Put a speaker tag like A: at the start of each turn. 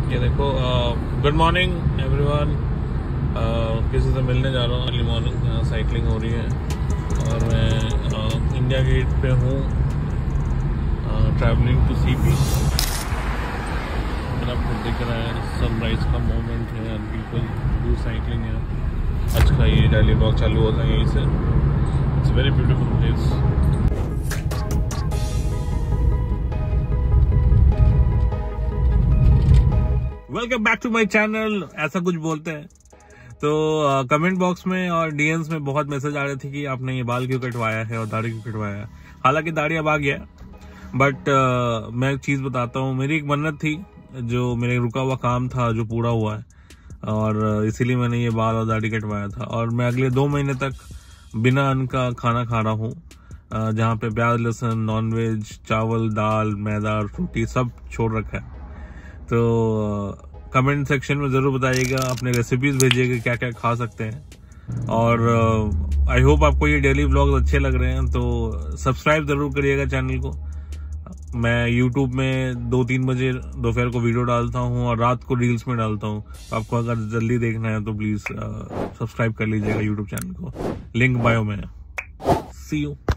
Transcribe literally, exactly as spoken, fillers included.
A: ये देखो, good morning everyone. किसी से मिलने जा रहा हूँ अर्ली मॉर्निंग, यहाँ साइकिलिंग हो रही है और मैं uh, इंडिया गेट पे हूँ, ट्रैवलिंग टू सी बीच। आपको दिख रहा है सनराइज का मोमेंट है एंड पीपल डू साइकिलिंग है। आज का ये डेली ब्लॉग चालू होता है यहीं से। It's very beautiful place. Welcome back to my channel. ऐसा कुछ बोलते हैं तो कमेंट uh, बॉक्स में और डीएम्स में बहुत मैसेज आ रहे थे कि आपने ये बाल क्यों कटवाया है और दाढ़ी क्यों कटवाया है। हालांकि दाढ़ी अब आ गया, बट uh, मैं एक चीज बताता हूँ। मेरी एक मन्नत थी, जो मेरे रुका हुआ काम था, जो पूरा हुआ है, और इसीलिए मैंने ये बाल और दाढ़ी कटवाया था। और मैं अगले दो महीने तक बिना अन्न का खाना खा रहा हूँ, जहाँ पे प्याज, लहसुन, नॉनवेज, चावल, दाल, मैदा, रोटी सब छोड़ रखा है। तो कमेंट सेक्शन में जरूर बताइएगा, अपने रेसिपीज भेजिएगा क्या क्या खा सकते हैं। और आई होप आपको ये डेली व्लॉग्स अच्छे लग रहे हैं, तो सब्सक्राइब जरूर करिएगा चैनल को। मैं यूट्यूब में दो तीन बजे दोपहर को वीडियो डालता हूँ और रात को रील्स में डालता हूँ। तो आपको अगर जल्दी देखना है तो प्लीज सब्सक्राइब कर लीजिएगा यूट्यूब चैनल को। लिंक बायो में। See you.